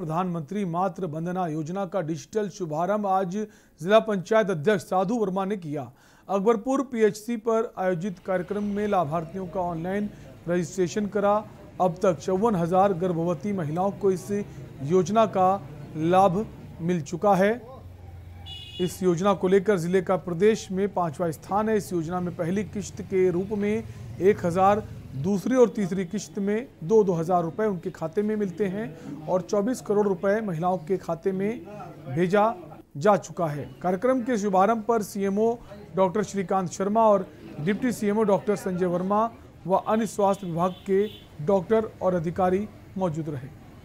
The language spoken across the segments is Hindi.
प्रधानमंत्री मातृ वंदना योजना का डिजिटल शुभारंभ आज जिला पंचायत अध्यक्ष साधु वर्मा ने किया। अकबरपुर पीएचसी पर आयोजित कार्यक्रम में लाभार्थियों का ऑनलाइन रजिस्ट्रेशन करा। अब तक 54,000 गर्भवती महिलाओं को इस योजना का लाभ मिल चुका है। इस योजना को लेकर जिले का प्रदेश में 5वां स्थान है। इस योजना में पहली किश्त के रूप में 1,000, दूसरी और तीसरी किश्त में 2-2 हज़ार रुपये उनके खाते में मिलते हैं और 24 करोड़ रुपए महिलाओं के खाते में भेजा जा चुका है। कार्यक्रम के शुभारंभ पर सीएमओ डॉक्टर श्रीकांत शर्मा और deputy CMO doctor Sanjay Verma व अन्य स्वास्थ्य विभाग के डॉक्टर और अधिकारी मौजूद रहे।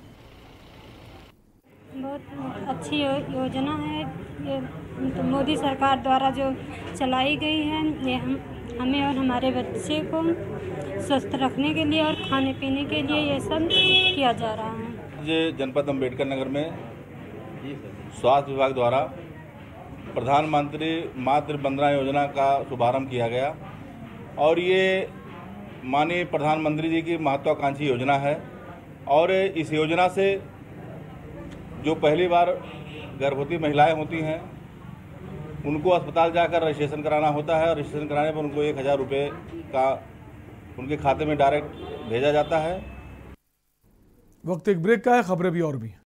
बहुत अच्छी योजना है ये, मोदी सरकार द्वारा जो चलाई गई है। ये हमें और हमारे बच्चे को स्वस्थ रखने के लिए और खाने पीने के लिए ये सब किया जा रहा है। ये जनपद अम्बेडकर नगर में स्वास्थ्य विभाग द्वारा प्रधानमंत्री मातृ वंदना योजना का शुभारंभ किया गया और ये माननीय प्रधानमंत्री जी की महत्वाकांक्षी योजना है। और इस योजना से जो पहली बार गर्भवती महिलाएं होती हैं उनको अस्पताल जाकर रजिस्ट्रेशन कराना होता है और रजिस्ट्रेशन कराने पर उनको 1,000 रुपये का उनके खाते में डायरेक्ट भेजा जाता है। वक्त एक ब्रेक का है, खबरें भी और भी।